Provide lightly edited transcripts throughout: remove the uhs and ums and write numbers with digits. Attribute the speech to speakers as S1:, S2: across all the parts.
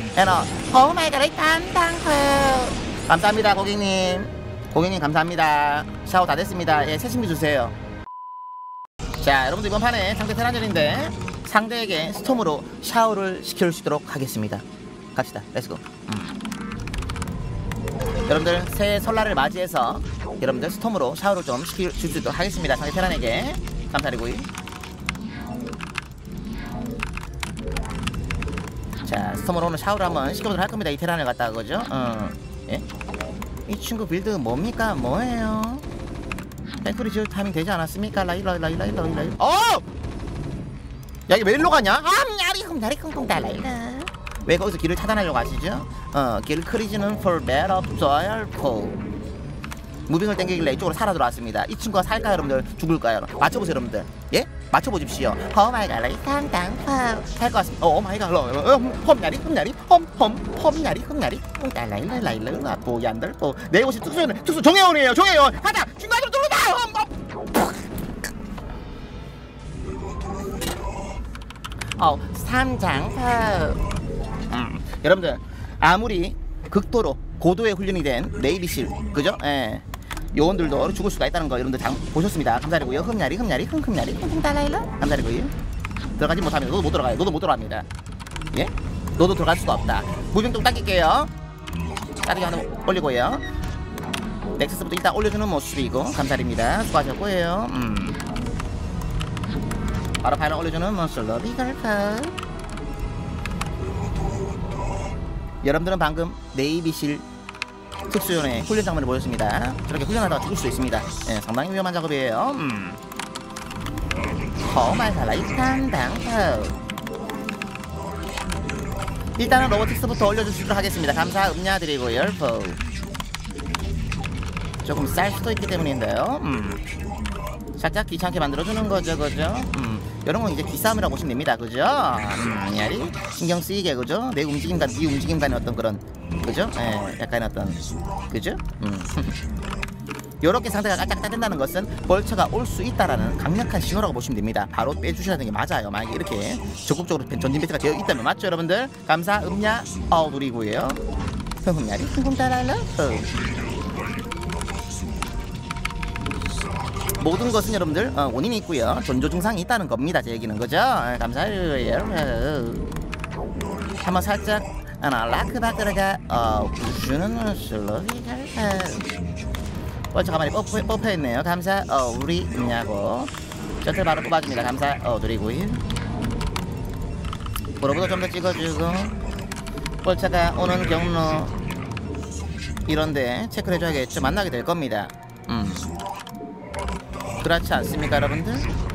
S1: 에너 오마이갓 단당프. 감사합니다 고객님. 고객님 감사합니다. 샤워 다 됐습니다. 예, 세심히 주세요. 자, 여러분들 이번 판에 상대 테란전인데 상대에게 스톰으로 샤워를 시킬 수 있도록 하겠습니다. 갑시다. 렛츠고. 여러분들 새해 설날을 맞이해서 여러분들 스톰으로 샤워를 좀 시킬 수 있도록 하겠습니다. 상대 테란에게 감사드리고요. 자, 스톰으로 오늘 샤워를 한번 시켜보도록 할 겁니다. 이 테란을 갖다가 그죠? 예? 이 친구 빌드 뭡니까? 뭐예요? 뱅크리 지을 타이밍 되지 않았습니까? 라일라. 어! 야, 이게 왜 일로 가냐? 흠냐리 쿵쿵 달라일라. 왜 거기서 길을 차단하려고 하시죠? 길 크리즈는 for better joyful. 무빙을 땡기길래 이쪽으로 살아 들어왔습니다. 이 친구가 살까요, 여러분들? 죽을까요? 맞춰보세요, 여러분들. 예? 맞춰보십시오. 오마이갓, 땅땅, 살것 같습니다. 오마이갓, 험냐리, 달라일라, 보얀들, 내 옷이 특수 정혜원이에요, 정혜원. 가자, 중간으로 들어오다. 삼장파. 여러분들 아무리 극도로 고도의 훈련이 된 네이비실 그죠? 예. 요원들도 죽을 수가 있다는 거 여러분들 보셨습니다. 감사드리고요. 흠냐리 달라일라. 감사드리고요. 들어가지 못합니다. 너도 못 들어가요. 너도 못 들어갑니다. 예? 너도 들어갈 수가 없다. 무빙 좀 당길게요. 따르게 하나 올리고요. 넥서스부터 일단 올려주는 모습이고 감사드립니다. 수고하셨고요. 바로 파일을 올려주는 모습 러비걸파. 여러분들은 방금 네이비실 특수요원의 훈련 장면을 보였습니다. 저렇게 훈련하다가 죽을 수 있습니다. 예, 상당히 위험한 작업이에요. 일단은 로보틱스부터 올려주시도록 하겠습니다. 감사 음냐드리고요. 조금 쌀 수도 있기 때문인데요. 살짝 귀찮게 만들어주는 거죠, 그죠? 이런 건 이제 기싸움이라고 보시면 됩니다, 그죠? 야리 신경 쓰이게, 그죠? 내 움직임과 네 움직임간의 어떤 그런, 그죠? 예, 약간의 어떤, 그죠? 요렇게 상태가 깔짝깔짝된다는 것은 벌처가 올 수 있다라는 강력한 신호라고 보시면 됩니다. 바로 빼주셔야 되는 게 맞아요. 만약에 이렇게 적극적으로 전진 배치가 되어 있다면 맞죠, 여러분들? 감사 음냐 누리고요. 흥흠야리 흥쿵따랄라. 모든 것은 여러분들 원인이 있고요. 전조 증상이 있다는 겁니다. 제 얘기는 그죠? 감사해요. 한번 살짝 라크바크라가 주는 슬로비가 벌써 가만히 뽀뽀했네요. 감사 우리 있냐고 셔틀 바로 뽑아줍니다. 감사 드리고요. 브로보도 좀 더 찍어주고 벌차가 오는 경로 이런데 체크를 해줘야겠죠. 만나게 될 겁니다. 그렇지 않습니까, 여러분들?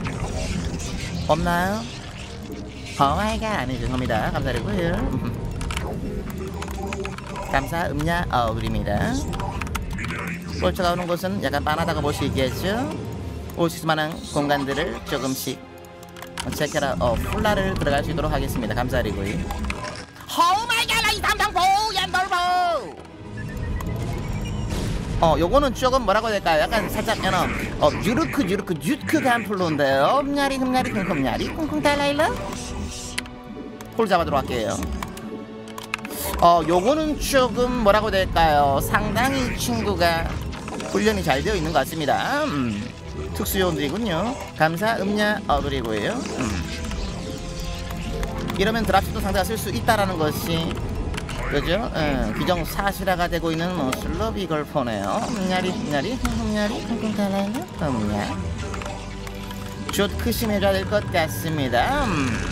S1: 없나요? 오마이갓 아니 죄송합니다. 감사드리고요. 감사 음냐 드립니다. 볼처가 오는 곳은 약간 빤하다고 볼 수 있겠죠. 올 수 있을 만한 공간들을 조금씩 체크라 훌라를 들어갈 수 있도록 하겠습니다. 감사드리고요. 오마이갓 이 담당보 얀돌보. 요거는 조금 뭐라고 해야 될까요? 약간 살짝 유르크 간플로인데요. 흠냐리 쿵쿵 달라일라. 홀 잡아도록 할게요. 요거는 조금 뭐라고 해야 될까요? 상당히 친구가 훈련이 잘 되어 있는 것 같습니다. 특수요원들이군요. 감사 음냐 그리고요. 이러면 드랍슛도 상대가 쓸 수 있다라는 것이 그죠? 기정사실화가 되고 있는 슬로비 걸포네요. 흠냐리 쿵쿵 달라일라. 흠냐 슛 크심해줘야 될 것 같습니다.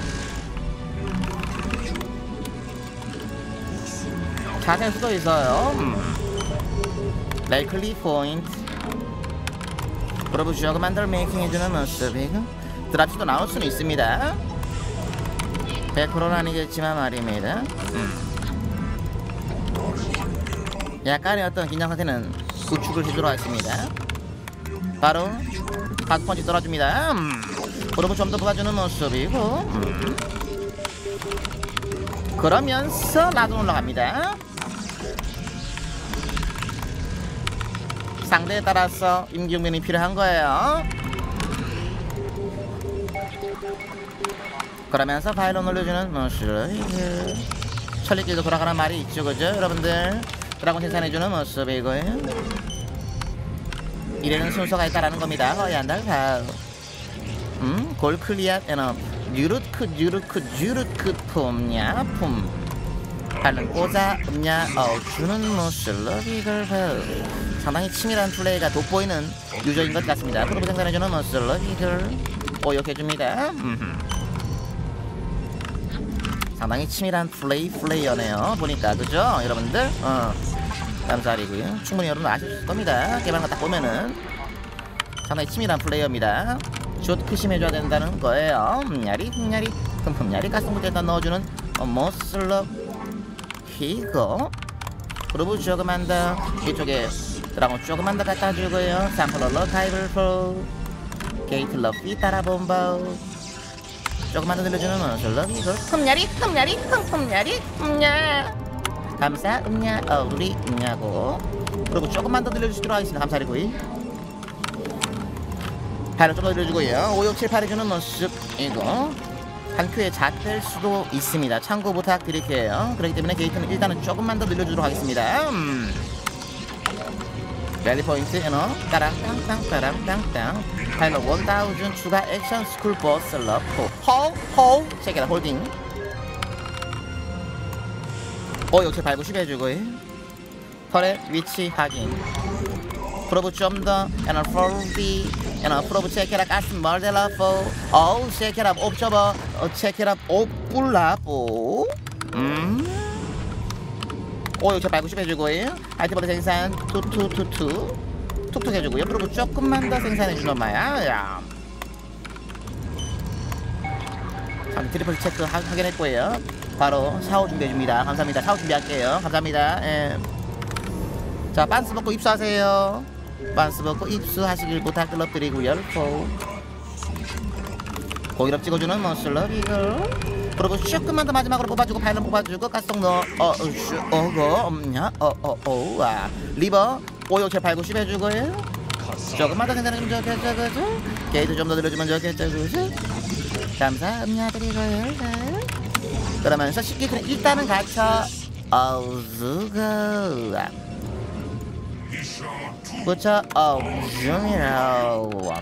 S1: 자세할 수도 있어요. 레이클리 포인트 브로브 주역을 만들어 메이킹해주는 모습이고 드랍슛도 나올 수는 있습니다. 100%는 아니겠지만 말입니다. 약간의 어떤 긴장 상태는 구축을 해주도록 하겠습니다. 바로 박펀치 떨어집니다. 브로브 좀 더 뽑아주는 모습이고 그러면서 라돈 올라갑니다. 상대에 따라서 임기응변이 필요한 거예요. 그러면서 파일럿 올려주는 모습 천리길도 돌아가는 말이 있죠, 그죠 여러분들? 드라곤 생산해주는 모습이 이거예요. 이래는 순서가 있다라는 겁니다. 허얀달파. 골클리아 에너 뉴르크 품냐 품. 발른 꽂아 음냐 주는 모습 러비걸. 상당히 치밀한 플레이가 돋보이는 유저인 것 같습니다. 프로브 생산해주는 모습 러비걸 오역해줍니다. 상당히 치밀한 플레이어네요 보니까, 그죠 여러분들? 감사드리고요. 충분히 여러분 아실 겁니다. 개발한 거 딱 보면은 상당히 치밀한 플레이어입니다. 숏 크심해줘야 된다는 거예요. 흠냐리 가슴부터 일단 넣어주는 모슬럽 히고. 그리고 조금만 더 이쪽에 드라곤 조금만 더 갖다 주고요. 삼플러 타이블 프로 게이트 러피 따라 본바우 조금만 더 늘려주는 모슬럽 히고. 흠냐리 감사 음냐 우리 음냐고. 그리고 조금만 더 늘려주시도록 하겠습니다. 감사드리고요. 발을 좀 더 늘려주고요. 5, 6, 7, 8 해주는 모습 이거 한 큐에 작될 수도 있습니다. 참고 부탁드릴게요. 그렇기 때문에 게이트는 일단은 조금만 더 늘려주도록 하겠습니다. 랠리 포인트 에너 따랑땅땅 파일럿 1000 추가 액션 스쿨 버스 러프 호우 체계다 홀딩 5, 6, 7, 8, 9, 10 해주고요. 털의 위치 확인. 프로브 좀더 에너 폴디 에너 프로브 체크라 가스 멀델라포 어우 체크라 옵저버 체크라 옵불라포 5, 6, 7, 8, 9, 10 해주고요. 하이트보드 생산 투투투투 툭툭 해주고요. 프로브 조금만 더 생산해주는 마야. 트리플 체크 확인했고요. 바로 샤워 준비해줍니다. 감사합니다. 샤워 준비할게요. 감사합니다. 예. 자, 반스 벗고 입수하세요. 반스 벗고 입수하시길 부탁드리고요. 고기럽 찍어주는 머슬러 비글. 그리고 조금만 더 마지막으로 뽑아주고 파일럿 뽑아주고 가스통 넣어 없냐 리버 5, 6, 7, 8, 9, 10 해주고요. 조금만 더 생산해주면 좋겠죠, 그죠? 게이트 좀 더 늘려주면 좋겠죠, 그죠? 감사드리고요. 그러면서 쉽게 그냥 일단은 갇혀 어우즈고 붙여 어우즈미라고.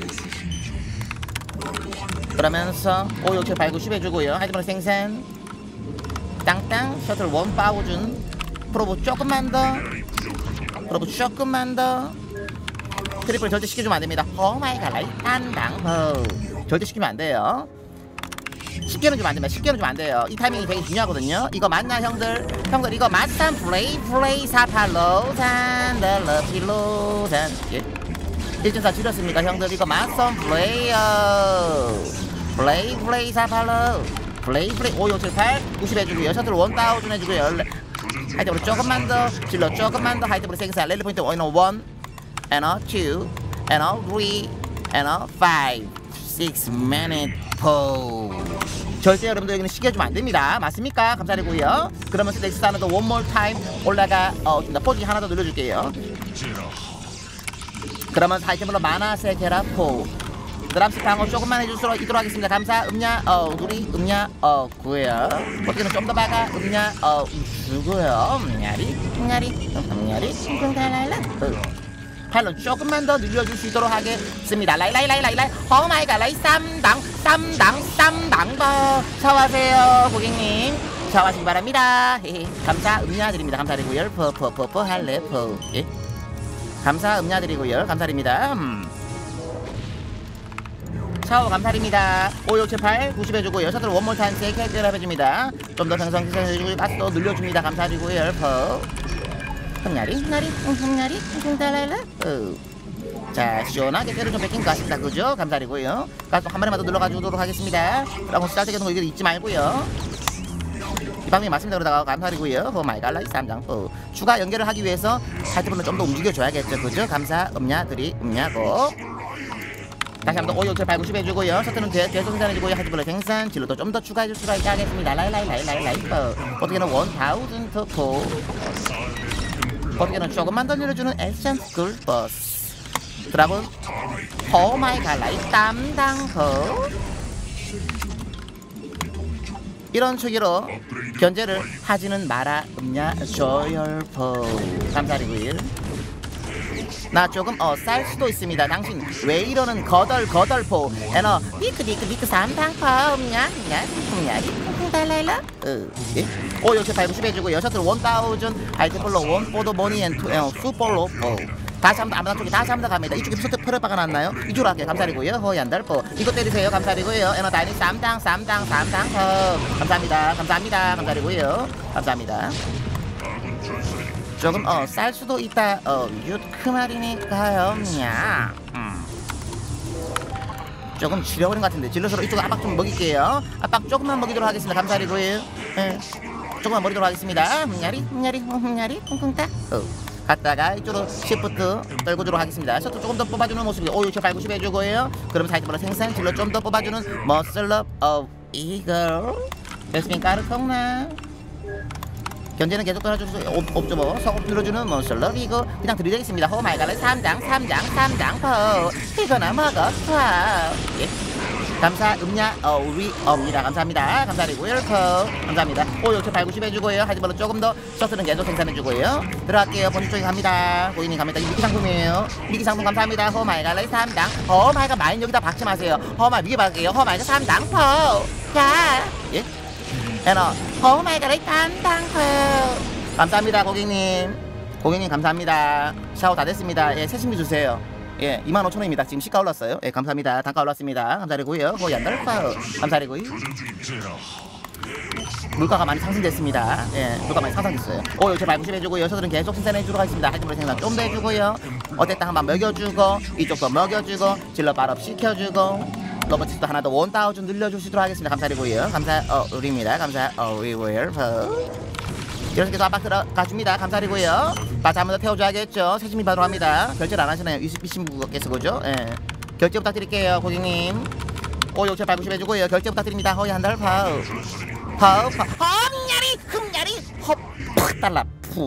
S1: 그러면서 5, 6, 7, 8, 9, 10 해주고요. 하이드로 생산 땅땅 셔틀 1000 프로브 조금만 더 트리플 절대 시켜주면 안됩니다. 오마이갓 라이 땅땅 절대 시키면 안돼요. 쉽게는 좀 안됩니다. 쉽게는 좀 안돼요. 이 타이밍이 되게 중요하거든요. 이거 맞나 형들 이거 맞산 플레이 사팔로 산달러 필로산 1.4 줄였습니다. 형들 이거 맞선 플레이 사팔로 플레이 5, 6, 7, 8 90 해주고요. 셔틀 1000 해주고요. 하이트브로 조금만 더 질러 조금만 더 하이트브로 생산 랠리 포인트 1, 2 and 2 and 3 and 5 6 minute pause. 절대 여러분들 여기는 시켜주면 안됩니다. 맞습니까? 감사드리고요. 그러면서 넥스트 하나 더 one more time 올라가 포지 하나 더 늘려줄게요. 그러면서 하이템으로 마나세 게라포 드랍스 방어 조금만 해주도록 하겠습니다. 감사 음냐 누리 음냐 구해요. 어떻게는 좀 더 박아 음냐 주고요. 음냐리 달랄라 팔로 조금만 더 늘려줄 수 있도록 하겠습니다. 라이 오마이갓 라이 쌈당 더 샤워하세요 고객님. 샤워하시기 바랍니다. 감사 음냐드립니다. 감사드리고요. 퍼 할래 퍼 예? 감사 음냐드리고요. 감사드립니다. 샤워 감사드립니다. 5, 6, 7, 8 90 해주고요. 셔틀 원몰 타임 세게 해줍니다. 좀 더 생성 해주고 가스 또 늘려줍니다. 감사드리고요. 퍼 흠냐리 달랄라. 자 시원하게 때를 좀 뺏긴 것 같습니다. 그죠? 감사드리고요. 가스 한 마리만 더 늘려가주도록 하겠습니다. 그리고 스타트 계속 이거 잊지 말고요. 이 방법이 맞습니다. 그러다가 감사드리고요. 오마이갓 라이 쌈장 추가 연결을 하기 위해서 하이트분을 좀 더 움직여줘야겠죠. 그죠? 감사 음냐고 다시 한번 5, 6, 7, 8, 90 해주고요. 셔틀은 계속 생산해주고요. 하이트블러 생산 진로도 좀 더 추가해줄 수가 있게 하겠습니다. 라이 어떻게는 1000 터포 어떻게는 조금만 더 늘려주는 액션 스쿨 버스 드라곤 오마이갓 라이 땀당호 이런 식으로 견제를 하지는 마라 음냐 조열포 감사드리고요. 나 조금 쌀 수도 있습니다. 당신 왜 이러는 거덜포 에너 비크 삼탕포 음냐 달라일라 예? 요새 발부시 해주고요. 셔틀 1000 알트폴로 원포도 머니 앤 수폴로 다시 한번 아무나 쪽에 다시 한번 갑니다. 이쪽에 셔틀 프레바가 났나요? 이쪽으로 할게요. 감사드리고요. 허이 안달포 이거 때리세요. 감사드리고요. 에너 다이니 삼탕 감사합니다. 감사드리고요. 감사합니다. 조금 쌀 수도 있다. 그 말이니까요. 조금 지려버린 것 같은데 질러서 이쪽 압박 좀 먹일게요. 압박 조금만 먹이도록 하겠습니다. 감사드리고요. 조금만 먹이도록 하겠습니다. 흠냐리 쿵쿵따. 갔다가 이쪽으로 시프트 떨고 주도록 하겠습니다. 셔틀 조금 더 뽑아주는 모습이 요체 발구십 해주고요. 그럼 사이드보다 생산 질러 좀 더 뽑아주는 머슬럽 이걸 베스핀 까르콩나 견제는 계속 떨어줄 수 없죠. 뭐 서업 눌러주는 머슬럽 이거 그냥 들이대겠습니다. 호마이갓 삼장 포 이거나 먹어. 예. 감사 음냐 우리 엄니다. 감사합니다. 감사드리고요. 감사합니다. 요체 발구십 해주고요. 하지만 조금 더 셔틀은 계속 생산해주고요. 들어갈게요. 본인 쪽에 갑니다. 고객님 갑니다. 미기 상품이에요. 미기 상품 감사합니다. 호마이갓 삼장 호마이갓 마인 여기다 박지 마세요. 호마이 위에 박을게요. 호마이갓 삼장 포 자 예. 에너 호마이갓 삼장 포 감사합니다. 고객님 감사합니다. 샤워 다 됐습니다. 예, 세심히 주세요. 예, 25,000원입니다. 지금 시가 올랐어요. 예, 감사합니다. 단가 올랐습니다. 감사드리고요. 거의 안 달파요. 감사드리고요. 물가가 많이 상승됐습니다. 예, 물가 많이 상승됐어요. 요새 발부심 해주고요. 셔틀은 계속 생산해주도록 하겠습니다. 하지만 생산 좀 더 해주고요. 어땠다 한번 먹여주고 이쪽도 먹여주고 질러 발업 시켜주고 로버트도 하나 더 1000 늘려주시도록 하겠습니다. 감사드리고요. 우리입니다. 우리고요. 이렇게 계속 압박 들어가줍니다. 감사드리고요. 다시 한번 더 태워줘야겠죠. 세심히 받으러 갑니다. 결제를 안 하시나요? 유스피신 분께서 그죠? 예. 결제 부탁드릴게요. 고객님. 요체 발부심 해주고요. 결제 부탁드립니다. 허이 한 달 파우 흠냐리 헉 달라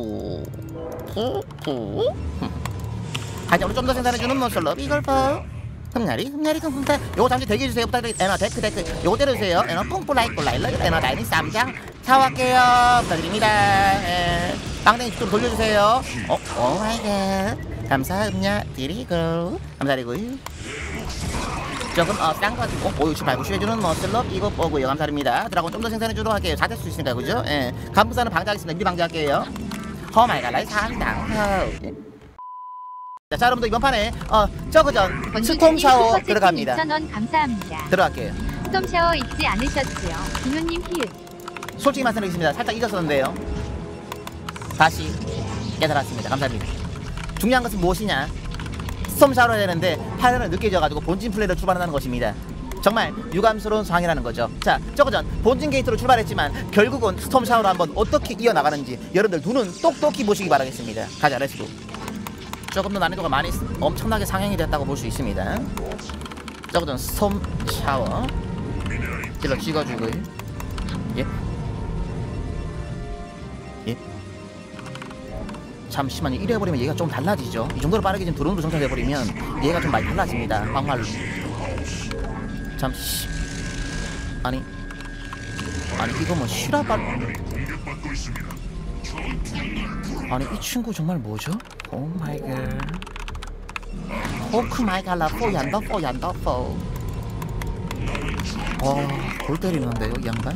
S1: 하지만 좀 더 생산해주는 머슬럽 이걸 봐. 흠냐리 흠다 요거 잠시 대기해주세요. 부탁드립니다. 에너 데크 요거 때려주세요. 에너 뿡뿌라이꼴라일러 에너 다이니 쌈장 사와할게요. 부탁드립니다. 예. 빵댕이 좀 돌려주세요. 오마이갓 감사합니다. 드리고 감사드리고요. 조금 딴거 요치 발구시 해주는 머슬럽 이거 보고요. 감사드립니다. 드라곤 좀 더 생산해주도록 할게요. 잘 될 수 있으니까 그죠? 예. 간부사는 방지하겠습니다. 미리 방지할게요. 허마이갓 상당 자, 여러분들 이번 판에 저그전 스톰 샤워 들어갑니다.
S2: 2,000원 감사합니다.
S1: 들어갈게요.
S2: 스톰 샤워 잊지 않으셨지요? 김우님 히읗.
S1: 솔직히 말씀드리겠습니다. 살짝 잊었었는데요. 다시 깨달았습니다. 감사합니다. 중요한 것은 무엇이냐? 스톰 샤워를 해야 되는데 파일을 늦게 져가지고 본진 플레이를 출발한다는 것입니다. 정말 유감스러운 상황이라는 거죠. 자, 저거전 본진 게이트로 출발했지만 결국은 스톰 샤워를 한번 어떻게 이어나가는지 여러분들 눈은 똑똑히 보시기 바라겠습니다. 가자, 렛츠고. 조금 더 난이도가 많이 엄청나게 상향이 됐다고 볼 수 있습니다. 저거전 스톰 샤워 딜러 찍어주고 예. 잠시만요. 이래 버리면 얘가 좀 달라지죠. 이 정도로 빠르게 지금 드론으로 정착해 버리면 얘가 좀 많이 달라집니다. 막말로. 잠시. 아니 이거 뭐 실화발. 아니 이 친구 정말 뭐죠? 오 마이 갓. 오크 마이 갓 라포 얀더포. 골 때리는데요, 이 양반.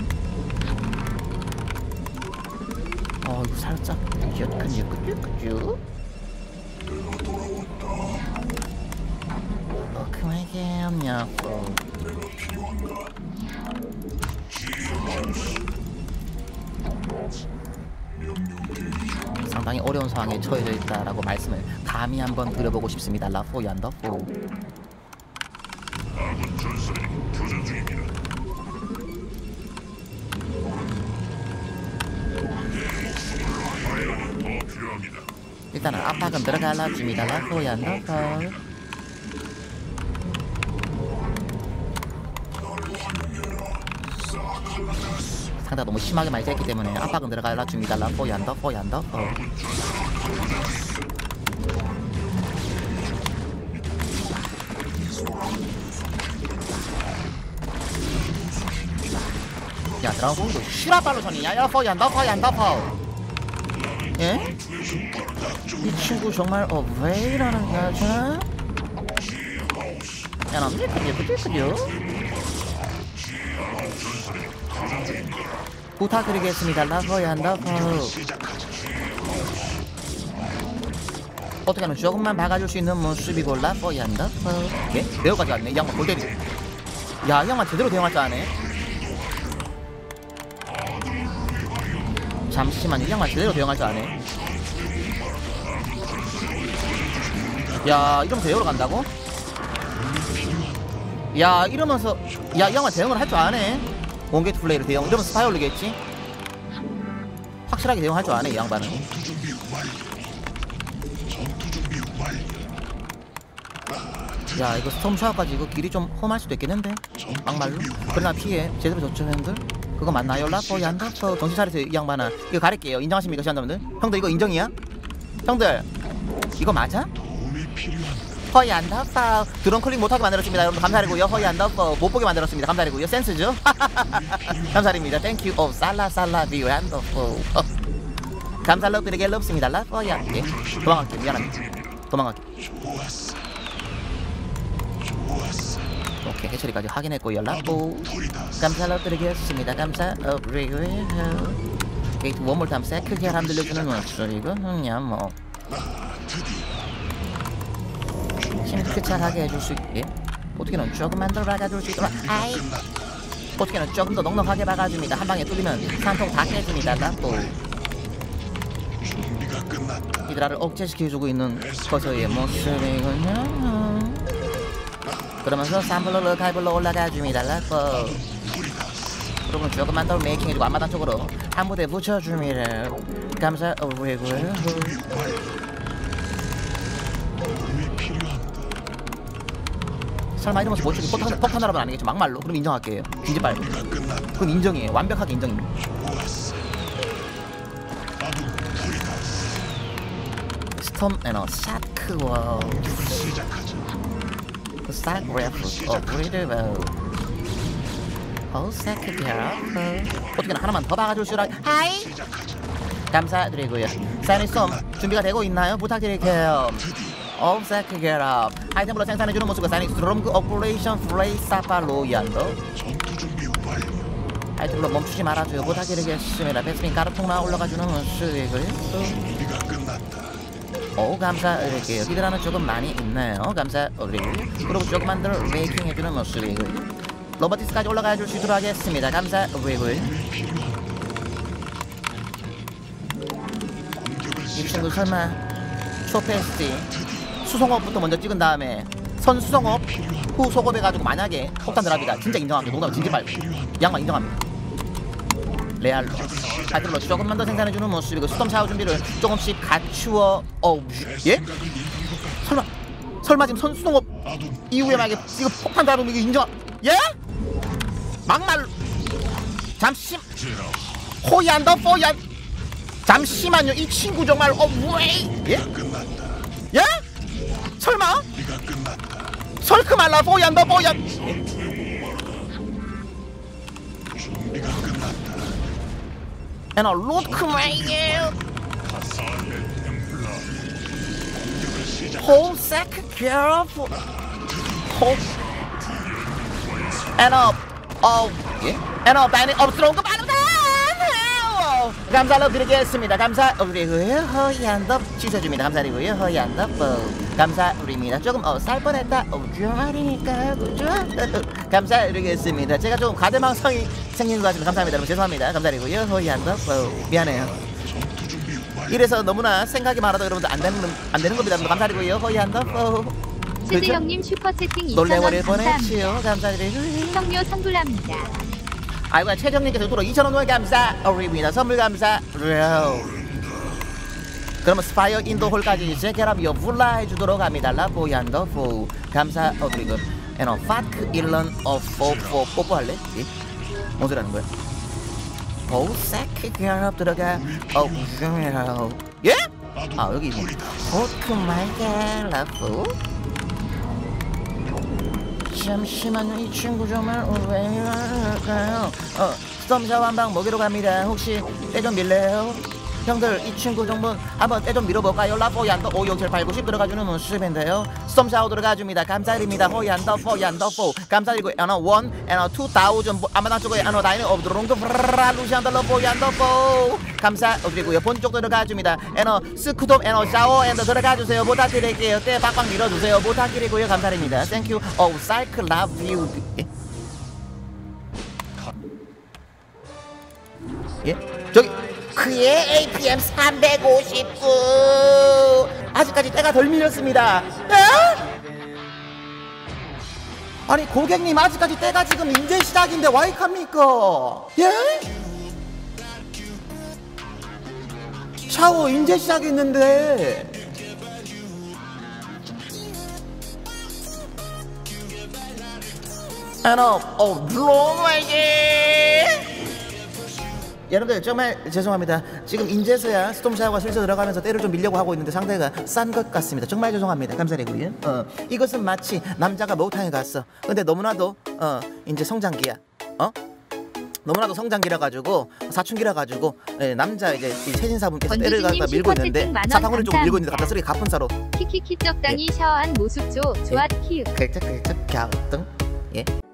S1: 이거 살짝 끄죠. 그만하게 없냐고. 상당히 어려운 상황에 처해져 있다라고 말씀을 감히 한번 드려보고 싶습니다. 라포 얀더포. 일단은 압박은 들어갈라 줍니다. 라포 얀더포. 상대가 너무 심하게 많이 쬐기 때문에 압박은 들어갈라 줍니다. 라포 얀더포. 야 드라곤 너 슈라발로 전이냐? 야 퍼야 너 퍼. 예? 이 친구 정말 왜 이러는 거지? 야 너 미끄죠? 부탁드리겠습니다. 라퍼야 너 퍼. 어떻게 하면 조금만 박아줄 수 있는 모습이고 라퍼야 너 퍼. 예? 배우까지 왔네. 이 양반 골대리. 야, 이 양반 제대로 대응할 줄 아네. 잠시만요. 이 양반 제대로 대응할 줄 아네. 야, 이러면서 대우러 간다고? 야, 이러면서 야, 이 양반 대응을 할 줄 아네. 원게이트 플레이를 대응. 이러면서 스파이 올리겠지? 확실하게 대응할 줄 아네, 이 양반은. 야, 이거 스톰 샤워까지 이거 길이 좀 험할 수도 있겠는데? 막말로? 그러나 피해 제대로 줬죠, 형들? 그거 맞나요? 라퍼 얀다퍼 정신 차리세요, 이 양반아. 이거 가릴게요. 인정하십니까, 시청자분들? 형들 이거 인정이야? 형들 이거 맞아? 허이 안다퍼 드론 클릭 못하게 만들었습니다. 여러분 감사드리고요. 허이 안다퍼 못보게 만들었습니다. 감사드리고요. 센스죠? 감사드립니다. 땡큐. 오 살라 비오 안다퍼 감사드리게 럽습니다. 라퍼 얀. 예? 도망갈게. 미안합니다. 도망갈게. 오케이, 해처리까지 확인했고요. 라포 감사드리겠습니다. 감사드리고요. 게이트 원몰 탐 세크게 안 들려주는 목소리고 그냥 뭐 심크차하게 해줄 수 있게 어떻게는 조금만 더 박아줄 수 있도록 아이 어떻게는 조금 더 넉넉하게 박아줍니다. 한 방에 뚫리면 산통 다 깨집니다. 라포 이들아를 억제시켜주고 있는 거저의 모습이군요. 그러면서 산블러를 갈블러 올라가줍니다. 라퍼 그러면 조금만 더 메이킹해주고 앞마당 쪽으로 한 무대 붙여줍니다. 감사드리고요. 설마 이러면서 멋지게 폭탄하라면 아니겠죠? 막말로. 그럼 인정할게요. 진지빨 그건 인정이에요. 완벽하게 인정입니다. 스톰 애너 샤크워 스타트 래프 브리드 어떻게나 하나만 더 박아줄 수라 하이 감사드리고요. 사이니스톰 준비가 되고 있나요? 부탁드릴게요. 세크게라 아이템으로 생산해주는 모습과 사이니스트롬 그 오퍼레이션 플레이 사파로 연도 아이템으로 멈추지 말아줘요. 부탁드리겠습니다. 베스핀 가루통나 올라가주는 모습이고요. 오 감사드릴게요. 이들하는 조금 많이 있네요. 감사드리고요. 그리고 조금만 더 메이킹 해주는 모습이고요. 로버티스까지 올라가 줄 수 있도록 하겠습니다. 감사드리고요. 이 친구 설마 초페스티 수송업부터 먼저 찍은 다음에 선수송업 후 소급해가지고 만약에 폭탄 드랍이다. 진짜 인정합니다. 농담 진지빨 양만 인정합니다. 레알로 하여튼 조금만 더 생산해주는 모습이고 스톰 샤워 준비를 조금씩 갖추어 예? 설마 지금 선수동업 이후에 만약에 이거 폭탄 다루면 이거 인정 예? 막말 잠시 호얀더 포얀 잠시만요. 이 친구 정말 왜? 예? 예? 설마? 설크말라 포얀더 포얀 And a look right whole sack careful whole and and a banning of strong 감사드리겠습니다. 감사드리고요. 허이한덥 씻어줍니다. 감사드리고요. 허이한덥 감사드립니다. 조금 살 뻔했다. 주말이니까 그죠? 감사드리겠습니다. 제가 좀 가대망성이 생긴 것 같습니다. 감사합니다. 여러분 죄송합니다. 감사드리고요. 허이한덥 미안해요. 이래서 너무나 생각이 많아도 여러분들 안 되는 겁니다. 감사드리고요. 허이한덥
S2: 스드 형님 슈퍼 채팅 2,000원
S1: 놀래버릴
S2: 감사합니다.
S1: 뻔했지요. 감사드리고요.
S2: 성료 선불합니다.
S1: 아이고 최정님께서 들어 2,000원 감사드립니다. 선물 감사드려요. 그러면 스파이어 인도홀까지 제게라비어 불라 해주도록 합니다. 라보얀더포 감사드리고 에너 파크 일런 어포포 뽀뽀할래? 예? 뭔 소리 하는 거야? 오사크 결합 들어가 오주메라오 예? 아 여기 있네. 호크 마이게 라포 잠시만요. 이 친구 정말 왜 이럴까요? 스톰 샤워 한 방 먹이러 갑니다. 혹시 때 좀 밀래요? 형들 이 친구 정도 한번 때 좀 밀어볼까요? 라포얀더 5678910 들어가주는 수습인데요. 스톰 샤워 들어가줍니다. 감사드립니다. 호얀더 포얀더 포 감사드리고 에너 원 에너 2000 아마나 쪽에 에너 나인 오브드롱도 브라라 루시안더 러포얀더 포 감사드리고요. 본쪽 들어가줍니다. 에너 스쿠돔 에너 샤워 엔더 들어가주세요. 부탁드릴게요. 때 빡빡 밀어주세요. 부탁드리고요. 감사드립니다. 땡큐. 오 사이클 라브 유. 예? 저기 그의 APM 359 아직까지 때가 덜 밀렸습니다. 에? 아니 고객님 아직까지 때가 지금 이제 시작인데 와이캅니까? 예? 샤워 이제 시작했는데 로마지 여러분들 정말 죄송합니다. 지금 인제서야 스톰 샤워가 슬슬 들어가면서 때를 좀 밀려고 하고 있는데 상대가 싼 것 같습니다. 정말 죄송합니다. 감사드리고요. 이것은 마치 남자가 목욕탕에 갔어. 근데 너무나도 이제 성장기야. 너무나도 성장기라 가지고 사춘기라 가지고 남자 이제 세진사분께서 때를 갖다 밀고 있는데 사탕으로 좀 밀고 있는데 갑자기 가뿐싸로
S2: 키키키 적당히 샤워한 모습 좋아 키읔.
S1: 격등 예.